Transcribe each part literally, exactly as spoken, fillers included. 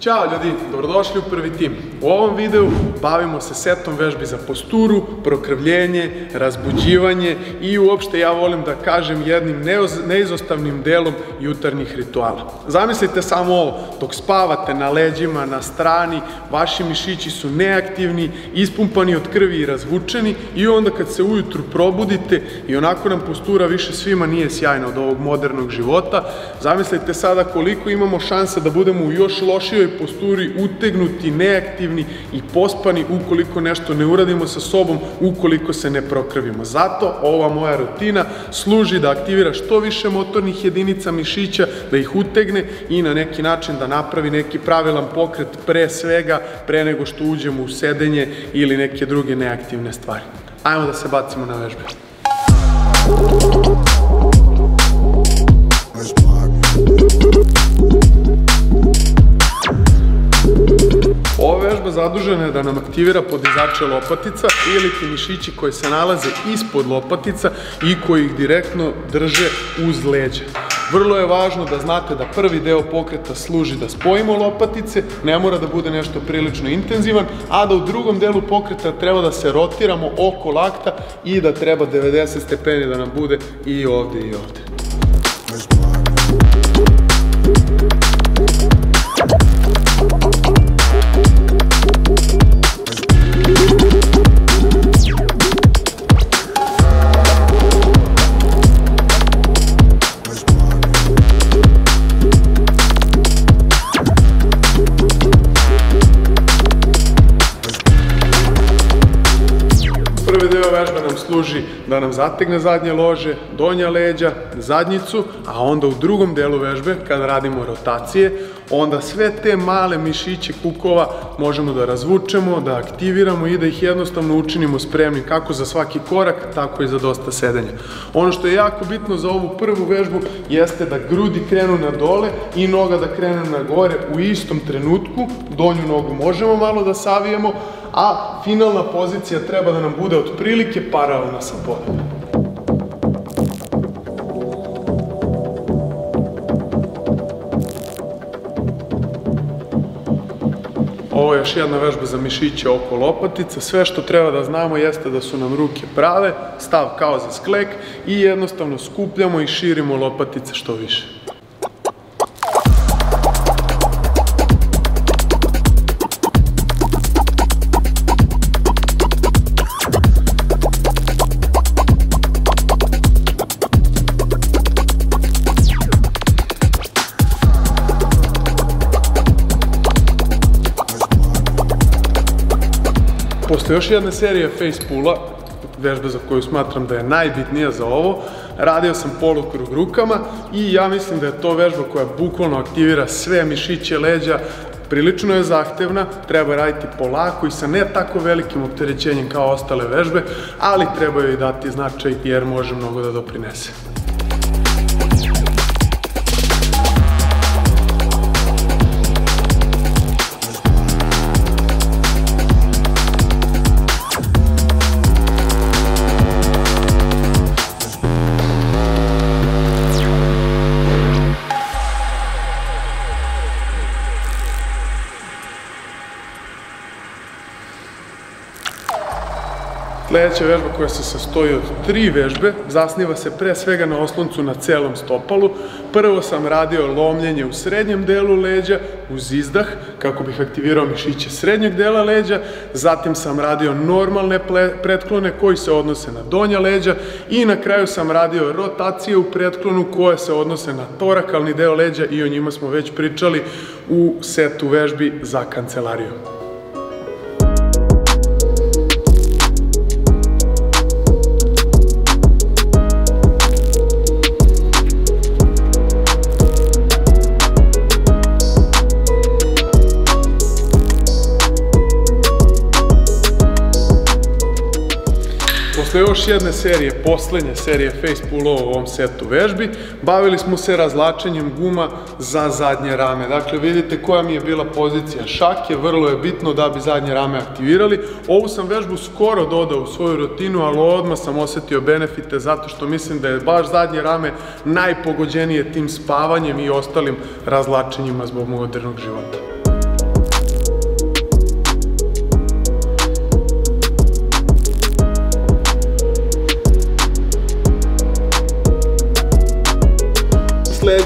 Ćao ljudi, dobrodošli u Prvi tim. U ovom videu bavimo se setom vežbi za posturu, prokrvljenje, razbuđivanje i uopšte ja volim da kažem jednim neizostavnim delom jutarnjih rituala. Zamislite samo ovo, dok spavate na leđima, na strani, vaši mišići su neaktivni, ispumpani od krvi i razvučeni i onda kad se ujutru probudite i onako nam postura više svima nije sjajna od ovog modernog života, zamislite sada koliko imamo šanse da budemo u još lošijoj posturi, utegnuti, neaktivni i pospani ukoliko nešto ne uradimo sa sobom, ukoliko se ne prokrvimo. Zato ova moja rutina služi da aktivira što više motornih jedinica mišića, da ih utegne i na neki način da napravi neki pravilan pokret pre svega, pre nego što uđemo u sedenje ili neke druge neaktivne stvari. Ajmo da se bacimo na vežbe. Ova vežba zadužena je da nam aktivira podizače lopatica ili ti mišići koji se nalaze ispod lopatica i koji ih direktno drže uz leđa. Vrlo je važno da znate da prvi deo pokreta služi da spojimo lopatice, ne mora da bude nešto prilično intenzivan, a da u drugom delu pokreta treba da se rotiramo oko lakta i da treba devedeset stepeni da nam bude i ovde i ovde. Prvi deo vežbe nam služi da nam zategne zadnje lože, donja leđa, zadnjicu, a onda u drugom delu vežbe, kada radimo rotacije, onda sve te male mišiće kukova možemo da razvučemo, da aktiviramo i da ih jednostavno učinimo spremnim kako za svaki korak, tako i za dosta sedenja. Ono što je jako bitno za ovu prvu vežbu jeste da grudi krenu na dole i noga da krene na gore u istom trenutku. Donju nogu možemo malo da savijemo, a finalna pozicija treba da nam bude otprilike paralelna sa podom. Ovo je još jedna vežba za mišiće oko lopatica. Sve što treba da znamo jeste da su nam ruke prave, stav kao za sklek i jednostavno skupljamo i širimo lopatice što više. Posle još jedne serije face pulla, vežbe za koju smatram da je najbitnija za ovo, radio sam polukrug rukama i ja mislim da je to vežba koja bukvalno aktivira sve mišiće leđa, prilično je zahtevna, treba raditi polako i sa ne tako velikim opterećenjem kao ostale vežbe, ali treba joj dati značaj jer može mnogo da doprinese. Sljedeća vežba koja se sastoji od tri vežbe, zasniva se pre svega na osloncu na celom stopalu. Prvo sam radio lomljenje u srednjem delu leđa uz izdah kako bih aktivirao mišiće srednjeg dela leđa, zatim sam radio normalne pretklone koji se odnose na donja leđa i na kraju sam radio rotacije u pretklonu koje se odnose na torakalni deo leđa i o njima smo već pričali u setu vežbi za kancelariju. Posle još jedne serije, poslednje serije face pullova u ovom setu vežbi, bavili smo se razlačenjem guma za zadnje rame. Dakle, vidite koja mi je bila pozicija šake, vrlo je bitno da bi zadnje rame aktivirali. Ovu sam vežbu skoro dodao u svoju rutinu, ali odmah sam osetio benefite zato što mislim da je baš zadnje rame najpogođenije tim spavanjem i ostalim razlačenjima zbog modernog života.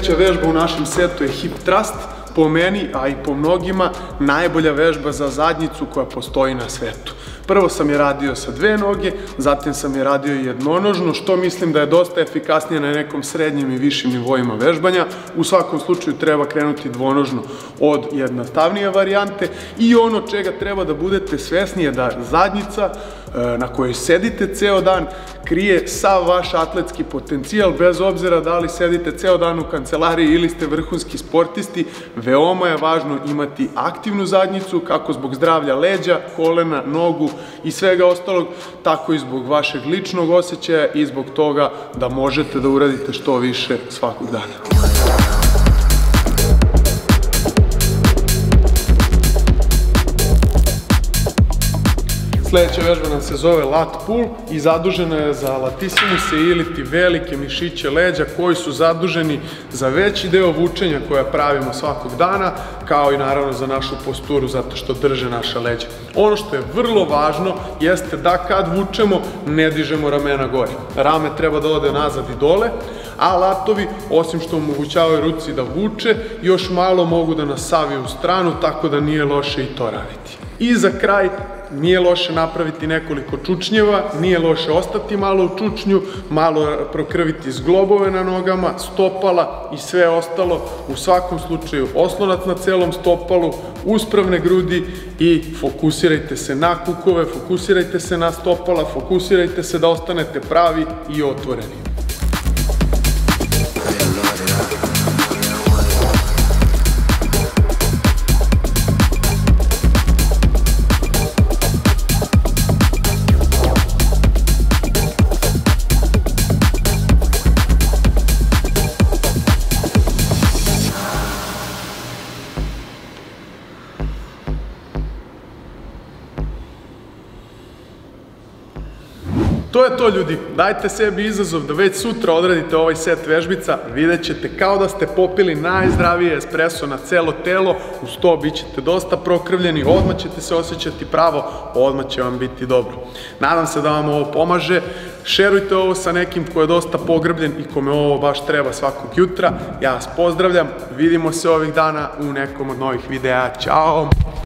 Sljedeća vežba u našem setu je hip thrust, po meni, a i po mnogima, najbolja vežba za zadnjicu koja postoji na svetu. Prvo sam je radio sa dve noge, zatim sam je radio jednonožno, što mislim da je dosta efikasnije na nekom srednjim i višim nivoima vežbanja. U svakom slučaju treba krenuti dvonožno od jednostavnije varijante i ono čega treba da budete svesni je da zadnjica na kojoj sedite ceo dan krije sav vaš atletski potencijal, bez obzira da li sedite ceo dan u kancelariji ili ste vrhunski sportisti. Veoma je važno imati aktivnu zadnjicu, kako zbog zdravlja leđa, kolena, nogu i svega ostalog, tako i zbog vašeg ličnog osjećaja i zbog toga da možete da uradite što više svakog dana. Sljedeća vežba nam se zove lat pull i zadužena je za latissimus ili ti velike mišiće leđa koji su zaduženi za veći deo vučenja koja pravimo svakog dana, kao i naravno za našu posturu zato što drže naša leđa. Ono što je vrlo važno jeste da kad vučemo ne dižemo ramena gore. Rame treba da ode nazad i dole, a latovi, osim što omogućavaju ruci da vuče, još malo mogu da nas saviju u stranu, tako da nije loše i to raditi. I za kraj, nije loše napraviti nekoliko čučnjeva, nije loše ostati malo u čučnju, malo prokrviti zglobove na nogama, stopala i sve ostalo. U svakom slučaju oslonac na celom stopalu, uspravne grudi i fokusirajte se na kukove, fokusirajte se na stopala, fokusirajte se da ostanete pravi i otvoreni. To je to, ljudi, dajte sebi izazov da već sutra odradite ovaj set vežbica, vidjet ćete kao da ste popili najzdravije espresso na celo telo, uz to bit ćete dosta prokrvljeni, odmah ćete se osjećati pravo, odmah će vam biti dobro. Nadam se da vam ovo pomaže, šerujte ovo sa nekim ko je dosta pogrbljen i kome ovo baš treba svakog jutra. Ja vas pozdravljam, vidimo se ovih dana u nekom od novih videa, ćao!